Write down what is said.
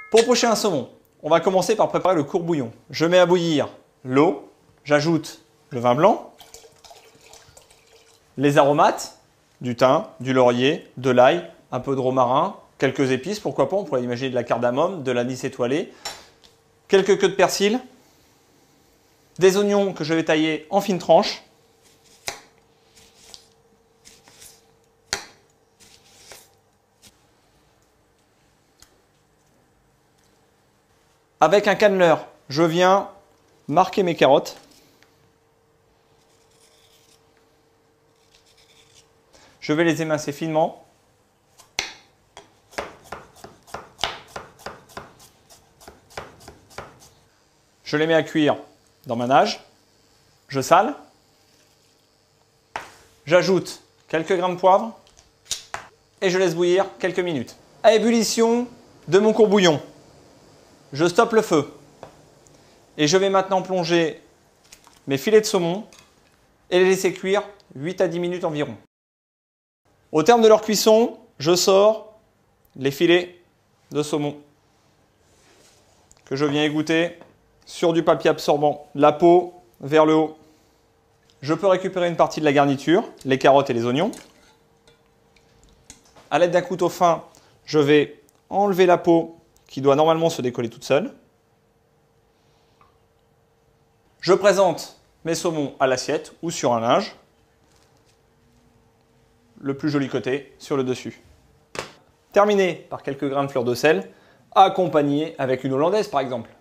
Pour pocher un saumon, on va commencer par préparer le courbouillon. Je mets à bouillir l'eau, j'ajoute le vin blanc, les aromates, du thym, du laurier, de l'ail, un peu de romarin, quelques épices, pourquoi pas, on pourrait imaginer de la cardamome, de l'anis étoilé, quelques queues de persil, des oignons que je vais tailler en fines tranches, avec un canneleur, je viens marquer mes carottes. Je vais les émincer finement. Je les mets à cuire dans ma nage. Je sale. J'ajoute quelques grains de poivre et je laisse bouillir quelques minutes. À ébullition de mon courbouillon, je stoppe le feu et je vais maintenant plonger mes filets de saumon et les laisser cuire 8 à 10 minutes environ. Au terme de leur cuisson, je sors les filets de saumon que je viens égoutter sur du papier absorbant, la peau vers le haut. Je peux récupérer une partie de la garniture, les carottes et les oignons. À l'aide d'un couteau fin, je vais enlever la peau qui doit normalement se décoller toute seule. Je présente mes saumons à l'assiette ou sur un linge. Le plus joli côté sur le dessus. Terminé par quelques grains de fleur de sel, accompagné avec une hollandaise par exemple.